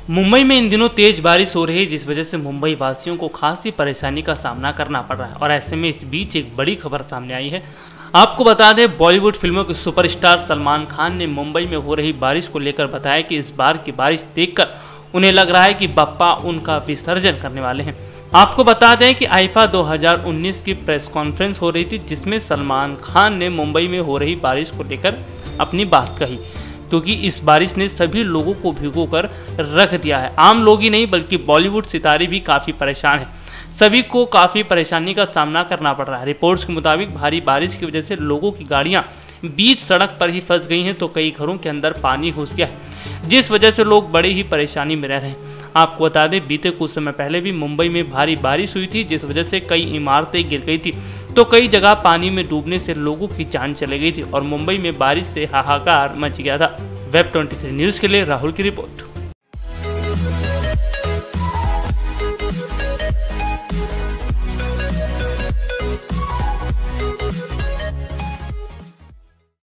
मुंबई में इन दिनों तेज बारिश हो रही है, जिस वजह से मुंबई वासियों को खासी परेशानी का सामना करना पड़ रहा है। और ऐसे में इस बीच एक बड़ी खबर सामने आई है। आपको बता दें, बॉलीवुड फिल्मों के सुपरस्टार सलमान खान ने मुंबई में हो रही बारिश को लेकर बताया कि इस बार की बारिश देखकर उन्हें लग रहा है कि बप्पा उनका विसर्जन करने वाले हैं। आपको बता दें कि आईफा 2019 की प्रेस कॉन्फ्रेंस हो रही थी, जिसमें सलमान खान ने मुंबई में हो रही बारिश को लेकर अपनी बात कही, क्योंकि इस बारिश ने सभी लोगों को भिगोकर रख दिया है। आम लोग ही नहीं बल्कि बॉलीवुड सितारे भी काफ़ी परेशान हैं। सभी को काफ़ी परेशानी का सामना करना पड़ रहा है। रिपोर्ट्स के मुताबिक भारी बारिश की वजह से लोगों की गाड़ियां बीच सड़क पर ही फंस गई हैं, तो कई घरों के अंदर पानी घुस गया है, जिस वजह से लोग बड़ी ही परेशानी में रह रहे हैं। आपको बता दें, बीते कुछ समय पहले भी मुंबई में भारी बारिश हुई थी, जिस वजह से कई इमारतें गिर गई थी, तो कई जगह पानी में डूबने से लोगों की जान चली गई थी और मुंबई में बारिश से हाहाकार मच गया था। वेब 23 न्यूज़ के लिए राहुल की रिपोर्ट।